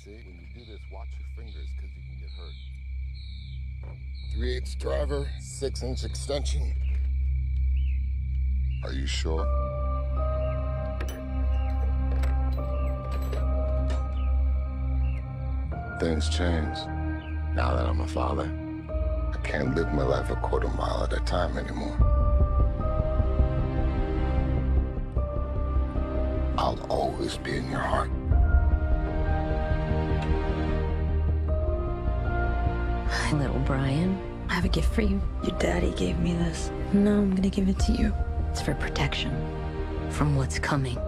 See, when you do this, watch your fingers, because you can get hurt. 3/8 driver, 6-inch extension. Are you sure? Things change. Now that I'm a father, I can't live my life a quarter mile at a time anymore. I'll always be in your heart. Hi, little Brian. I have a gift for you. Your daddy gave me this. No, I'm gonna give it to you. It's for protection from what's coming.